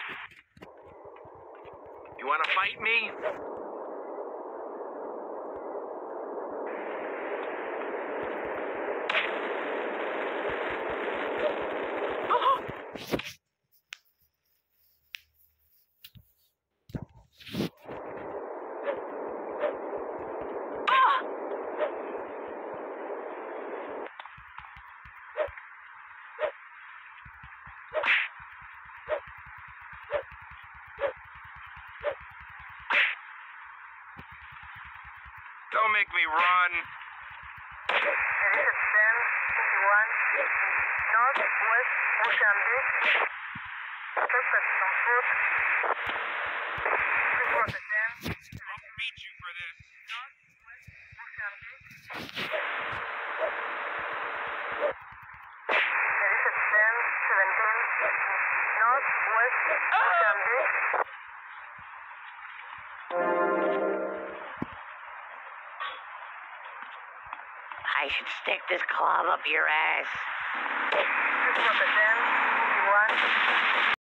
You wanna fight me? Don't make me run. Edition 10, 51, Northwest Mozambique. Suspect on foot. Please cross the 10. I'll beat you for this. Northwest Mozambique. Edition 10, 17, Northwest Mozambique. I should stick this club up your ass. Please cross the 10, 51.